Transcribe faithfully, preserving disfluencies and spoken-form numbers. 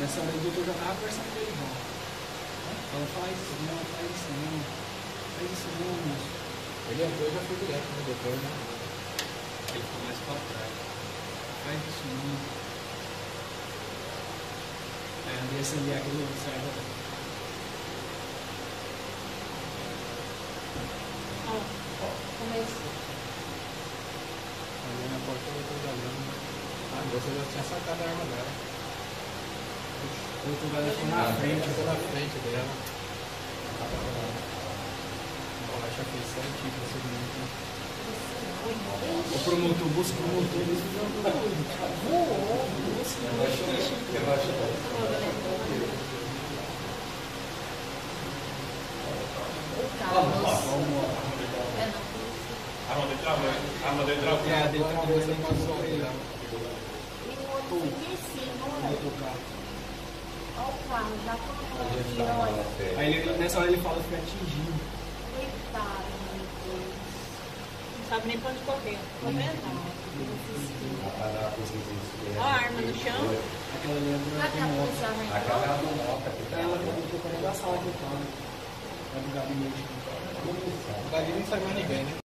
Nessa hora o doutor já tava conversando com ele, não. Ela faz isso, não, faz isso não. Faz isso não, moço. Ele entrou e já foi direto no doutor, né? Ele ficou mais pra trás. Faz isso não. Aí a Andressa ali, aquele sai da. Ó, começou. Ali na porta eu tô olhando. Ah, você já tinha sacado a arma dela. O outro vai ficou na frente, Ficou na frente dela. Baixa feição, tipo, segmento. o promotor, o moço promotor, ele voou. O Carlos. É, não. Arma dele travou, hein? Arma dele travou. É, dele travou, Você ele passou passou aí, ele. né? E o outro fica em cima, olha. Botou o carro. Olha o carro, já colocou aqui, olha. Aí ele, nessa hora ele fala que foi atingido. Coitado, meu Deus. Não sabe nem pra onde correr. Correndo. Olha a arma no chão. Aquela lembra Cadê que a moto. polícia armada? Aquela é a moto que tá. Ela colocou para da sala que eu tava. É do gabinete. Dali não sai mais ninguém, né?